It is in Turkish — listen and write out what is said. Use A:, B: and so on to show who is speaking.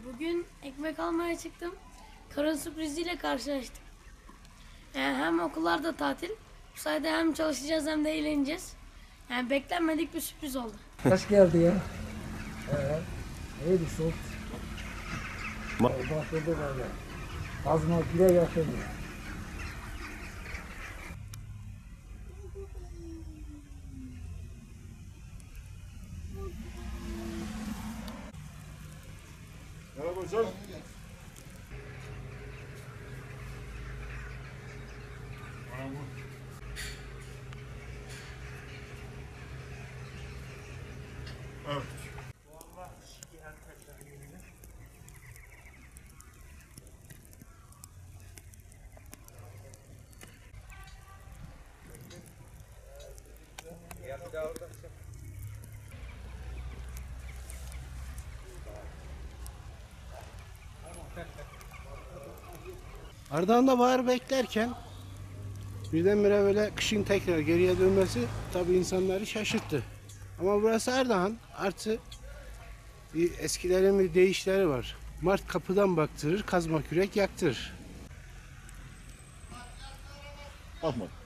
A: Bugün ekmek almaya çıktım. Karın sürpriziyle karşılaştık. Yani hem okullarda tatil. Bu sayede hem çalışacağız hem de eğleneceğiz. Yani beklenmedik bir sürpriz oldu.
B: Kaç geldi ya? İyi bir soğuk. Başladı böyle. Azma bile yaşadı.
C: Merhaba hocam. Evet.
D: Ardahan'da bahar beklerken birdenbire böyle kışın tekrar geriye dönmesi tabii insanları şaşırttı. Ama burası Ardahan, artı bir eskilerin bir deyişleri var. Mart kapıdan baktırır, kazma kürek yaktırır.
C: Bakma.